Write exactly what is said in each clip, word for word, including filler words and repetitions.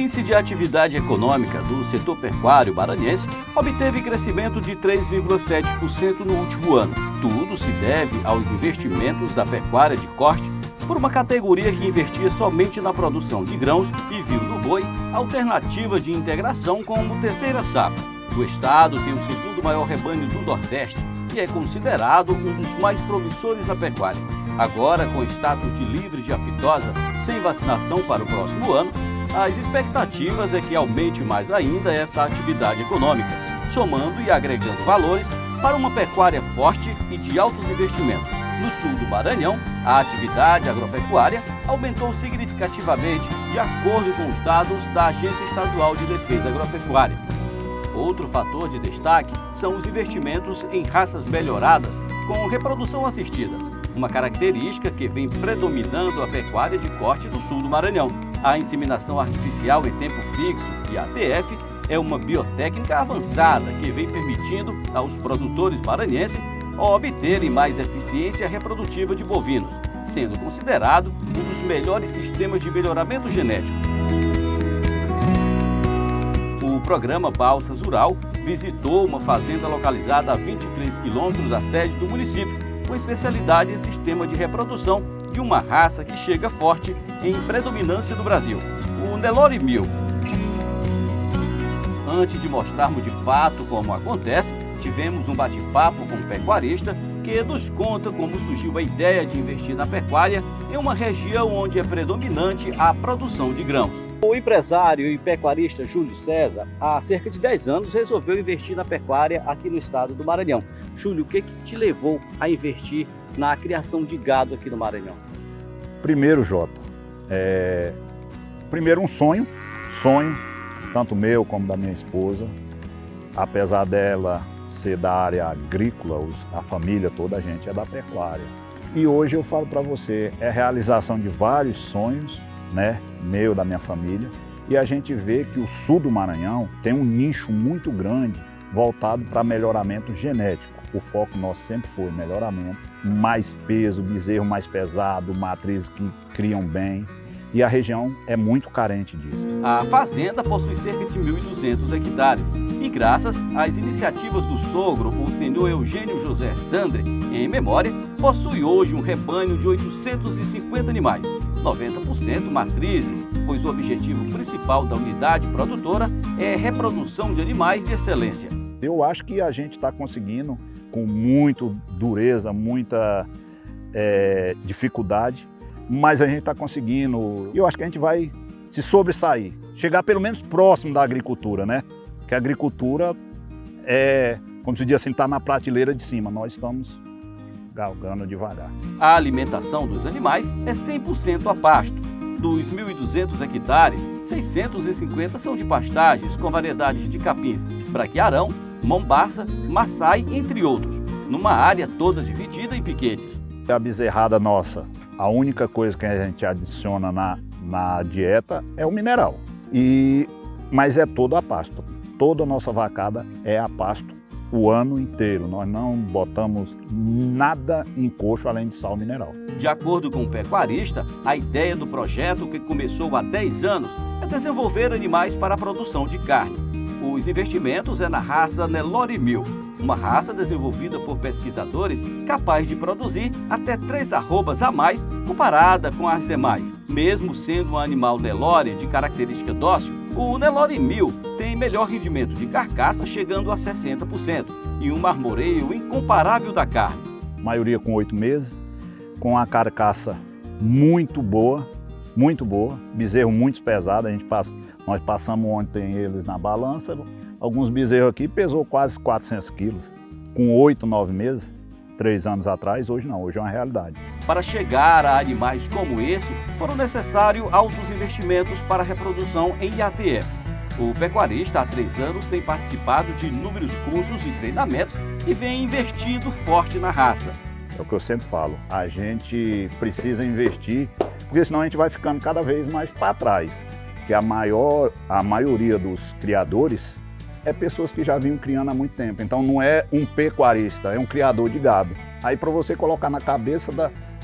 índice de atividade econômica do setor pecuário maranhense obteve crescimento de três vírgula sete por cento no último ano. Tudo se deve aos investimentos da pecuária de corte por uma categoria que investia somente na produção de grãos e viu no boi alternativa de integração como terceira safra. O estado tem o segundo maior rebanho do Nordeste e é considerado um dos mais promissores na pecuária. Agora, com status de livre de aftosa, sem vacinação para o próximo ano, as expectativas é que aumente mais ainda essa atividade econômica, somando e agregando valores para uma pecuária forte e de altos investimentos. No sul do Maranhão, a atividade agropecuária aumentou significativamente, de acordo com os dados da Agência Estadual de Defesa Agropecuária. Outro fator de destaque são os investimentos em raças melhoradas com reprodução assistida, uma característica que vem predominando a pecuária de corte do sul do Maranhão. A inseminação artificial em tempo fixo, I A T F, é uma biotécnica avançada que vem permitindo aos produtores maranhenses obterem mais eficiência reprodutiva de bovinos, sendo considerado um dos melhores sistemas de melhoramento genético. O programa Balsas Rural visitou uma fazenda localizada a vinte e três quilômetros da sede do município, com especialidade em sistema de reprodução de uma raça que chega forte em predominância do Brasil, o Nelore Mil. Antes de mostrarmos de fato como acontece, tivemos um bate-papo com um pecuarista que nos conta como surgiu a ideia de investir na pecuária em uma região onde é predominante a produção de grãos. O empresário e pecuarista Júlio César, há cerca de dez anos, resolveu investir na pecuária aqui no estado do Maranhão. Júlio, o que, que te levou a investir na criação de gado aqui no Maranhão? Primeiro, Jota, é... primeiro um sonho, sonho, tanto meu como da minha esposa, apesar dela ser da área agrícola, a família toda a gente é da pecuária. E hoje eu falo para você, é a realização de vários sonhos, né, meu, da minha família, e a gente vê que o sul do Maranhão tem um nicho muito grande voltado para melhoramento genético. O foco nosso sempre foi melhoramento, mais peso, bezerro mais pesado, matrizes que criam bem, e a região é muito carente disso. A fazenda possui cerca de mil e duzentos hectares e graças às iniciativas do sogro, o senhor Eugênio José Sandre, em memória, possui hoje um rebanho de oitocentos e cinquenta animais, noventa por cento matrizes, pois o objetivo principal da unidade produtora é a reprodução de animais de excelência. Eu acho que a gente está conseguindo, com muita dureza, muita é, dificuldade, mas a gente está conseguindo, eu acho que a gente vai se sobressair, chegar pelo menos próximo da agricultura, né? Que a agricultura é, como se diz assim, está na prateleira de cima, nós estamos galgando devagar. A alimentação dos animais é cem por cento a pasto. Dos mil e duzentos hectares, seiscentos e cinquenta são de pastagens com variedades de capins, braquiarão, mombaça, maçai, entre outros, numa área toda dividida em piquetes. A bezerrada nossa, a única coisa que a gente adiciona na, na dieta é o mineral, e, mas é todo a pasto. Toda a nossa vacada é a pasto o ano inteiro. Nós não botamos nada em coxo além de sal mineral. De acordo com o pecuarista, a ideia do projeto, que começou há dez anos, é desenvolver animais para a produção de carne. Os investimentos é na raça Nelore Mil, uma raça desenvolvida por pesquisadores capaz de produzir até três arrobas a mais comparada com as demais. Mesmo sendo um animal Nelore de característica dócil, o Nelore Mil tem melhor rendimento de carcaça, chegando a sessenta por cento, e um marmoreio incomparável da carne. Maioria com oito meses, com a carcaça muito boa, muito boa, bezerro muito pesado, a gente passa, nós passamos ontem eles na balança, alguns bezerros aqui pesou quase quatrocentos quilos, com oito, nove meses, três anos atrás, hoje não, hoje é uma realidade. Para chegar a animais como esse, foram necessários altos investimentos para a reprodução em I A T F. O pecuarista há três anos tem participado de inúmeros cursos e treinamentos e vem investindo forte na raça. É o que eu sempre falo, a gente precisa investir, porque senão a gente vai ficando cada vez mais para trás. Que a, maior, a maioria dos criadores é pessoas que já vinham criando há muito tempo. Então não é um pecuarista, é um criador de gado. Aí para você colocar na cabeça da,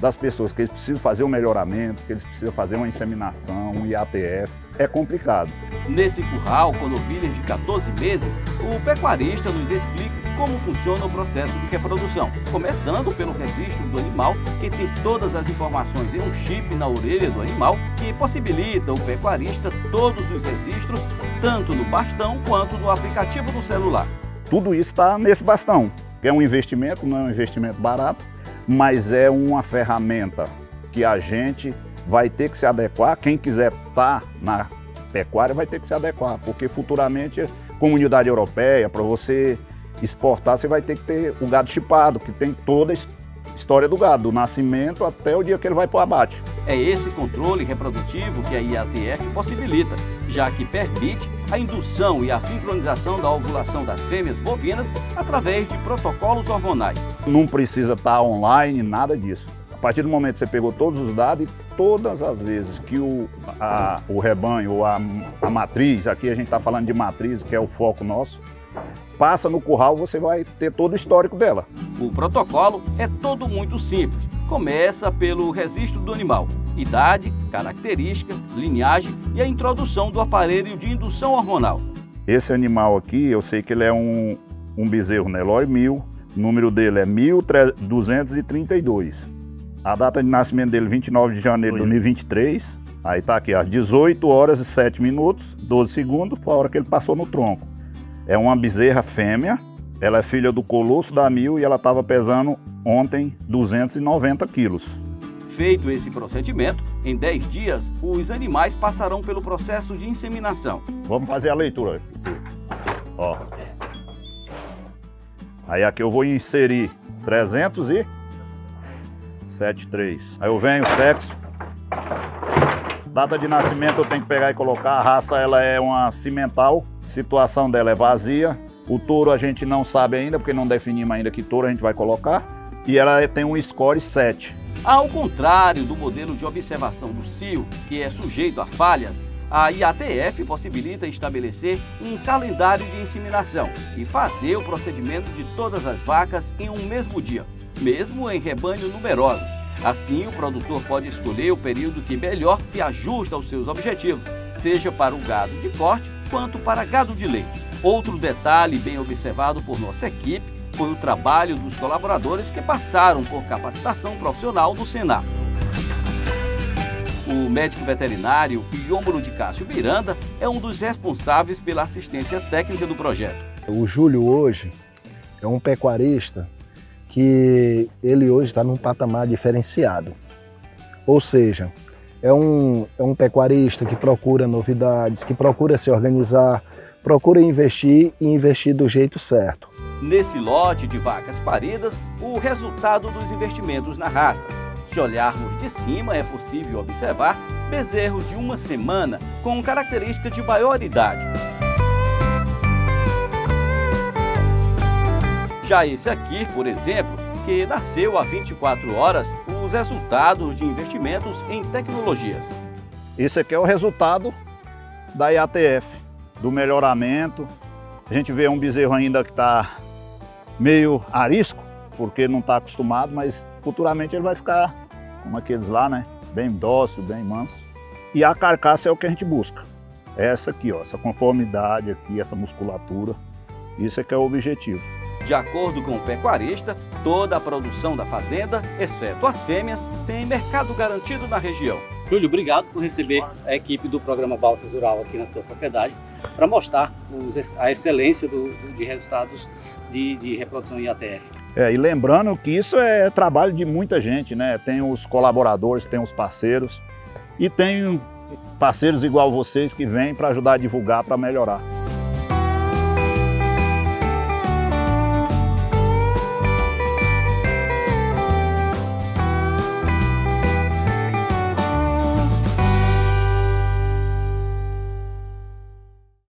das pessoas que eles precisam fazer um melhoramento, que eles precisam fazer uma inseminação, um I A T F, é complicado. Nesse curral, com novilhas de quatorze meses, o pecuarista nos explica como funciona o processo de reprodução, começando pelo registro do animal, que tem todas as informações em um chip na orelha do animal, que possibilita o pecuarista todos os registros, tanto no bastão quanto no aplicativo do celular. Tudo isso está nesse bastão, que é um investimento, não é um investimento barato, mas é uma ferramenta que a gente vai ter que se adequar. Quem quiser estar na pecuária vai ter que se adequar, porque futuramente, comunidade europeia, para você exportar, você vai ter que ter o gado chipado, que tem toda a história do gado, do nascimento até o dia que ele vai para o abate. É esse controle reprodutivo que a I A T F possibilita, já que permite a indução e a sincronização da ovulação das fêmeas bovinas através de protocolos hormonais. Não precisa estar online, nada disso. A partir do momento que você pegou todos os dados, e todas as vezes que o, a, o rebanho ou a, a matriz, aqui a gente está falando de matriz, que é o foco nosso, passa no curral, você vai ter todo o histórico dela. O protocolo é todo muito simples. Começa pelo registro do animal, idade, característica, linhagem e a introdução do aparelho de indução hormonal. Esse animal aqui, eu sei que ele é um, um bezerro Nelore mil, o número dele é mil duzentos e trinta e dois. A data de nascimento dele, vinte e nove de janeiro de dois mil e vinte e três. Aí tá aqui, às dezoito horas e sete minutos, doze segundos, foi a hora que ele passou no tronco. É uma bezerra fêmea, ela é filha do Colosso da Mil e ela estava pesando ontem duzentos e noventa quilos. Feito esse procedimento, em dez dias, os animais passarão pelo processo de inseminação. Vamos fazer a leitura. Ó. Aí aqui eu vou inserir trezentos e setenta e três. Aí eu venho, sexo. Data de nascimento eu tenho que pegar e colocar. A raça ela é uma cimental. Situação dela é vazia. O touro a gente não sabe ainda, porque não definimos ainda que touro a gente vai colocar. E ela tem um score sete. Ao contrário do modelo de observação do cio, que é sujeito a falhas, a I A T F possibilita estabelecer um calendário de inseminação e fazer o procedimento de todas as vacas em um mesmo dia, mesmo em rebanhos numerosos. Assim, o produtor pode escolher o período que melhor se ajusta aos seus objetivos, seja para o gado de corte quanto para gado de leite. Outro detalhe bem observado por nossa equipe foi o trabalho dos colaboradores que passaram por capacitação profissional do Senar. O médico veterinário Iômoro de Cássio Miranda é um dos responsáveis pela assistência técnica do projeto. O Júlio hoje é um pecuarista que ele hoje está num patamar diferenciado. Ou seja, é um, é um pecuarista que procura novidades, que procura se organizar, procura investir e investir do jeito certo. Nesse lote de vacas paridas, o resultado dos investimentos na raça. Se olharmos de cima, é possível observar bezerros de uma semana com característica de maior idade. Já esse aqui, por exemplo, que nasceu há vinte e quatro horas, os resultados de investimentos em tecnologias. Esse aqui é o resultado da I A T F, do melhoramento. A gente vê um bezerro ainda que está meio arisco, porque não está acostumado, mas futuramente ele vai ficar como aqueles lá, né? Bem dócil, bem manso. E a carcaça é o que a gente busca. Essa aqui, ó, essa conformidade aqui, essa musculatura, isso é que é o objetivo. De acordo com o pecuarista, toda a produção da fazenda, exceto as fêmeas, tem mercado garantido na região. Júlio, obrigado por receber a equipe do programa Balsas Rural aqui na tua propriedade para mostrar os, a excelência do, de resultados de, de reprodução I A T F. É, e lembrando que isso é trabalho de muita gente, né? Tem os colaboradores, tem os parceiros e tem parceiros igual vocês que vêm para ajudar a divulgar, para melhorar.